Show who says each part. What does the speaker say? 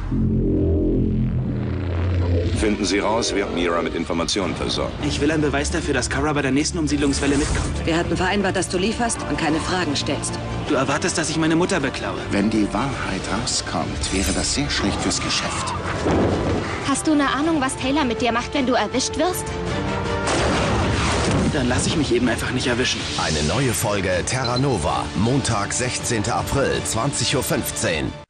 Speaker 1: Finden Sie raus, wer Mira mit Informationen versorgt.
Speaker 2: Ich will einen Beweis dafür, dass Kara bei der nächsten Umsiedlungswelle mitkommt.
Speaker 3: Wir hatten vereinbart, dass du lieferst und keine Fragen stellst.
Speaker 2: Du erwartest, dass ich meine Mutter beklaue.
Speaker 4: Wenn die Wahrheit rauskommt, wäre das sehr schlecht fürs Geschäft.
Speaker 5: Hast du eine Ahnung, was Taylor mit dir macht, wenn du erwischt wirst?
Speaker 2: Dann lasse ich mich eben einfach nicht erwischen.
Speaker 6: Eine neue Folge Terra Nova, Montag, 16. April, 20:15 Uhr.